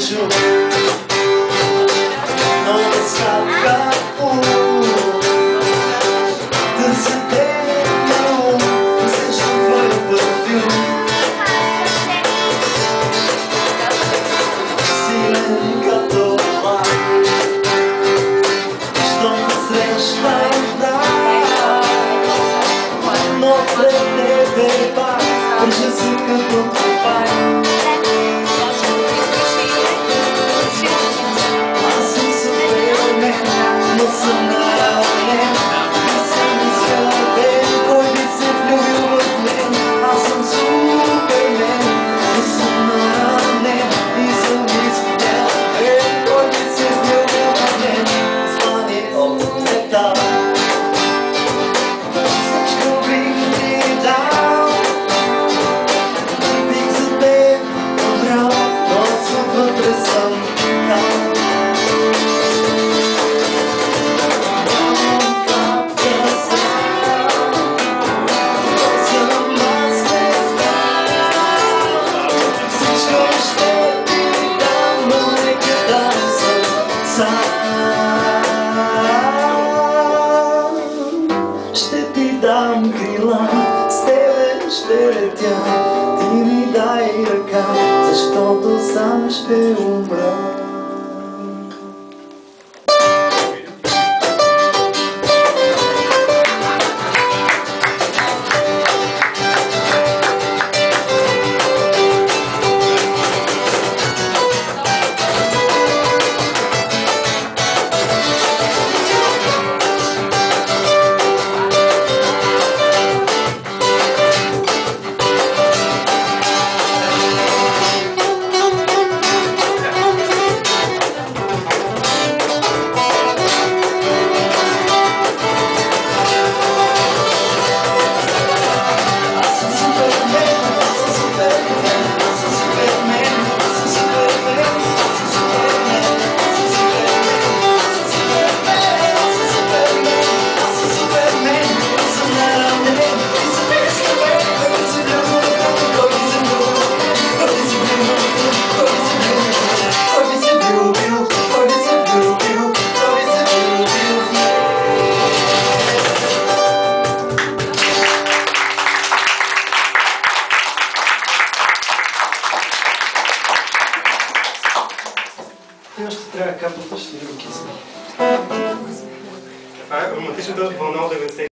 чу. Но скапка търся те на ум, усещам твоя парфюм. Силен като лак, щом срещам но пред тебе пак държа се като пак. Аз съм супермен, но съм наранен. И съм изхабен, кой би се влюбил в мен. Аз съм супермен, но съм наранен. И съм изхабен, кой би се влюбил в мен. Звъни от метала, ще ти дам крила, с тебе ще летя, ти ми дай ръка, защото сам ще умра. И още трябва капата, ще ви го кисне. Това е романтичната вълна от 90.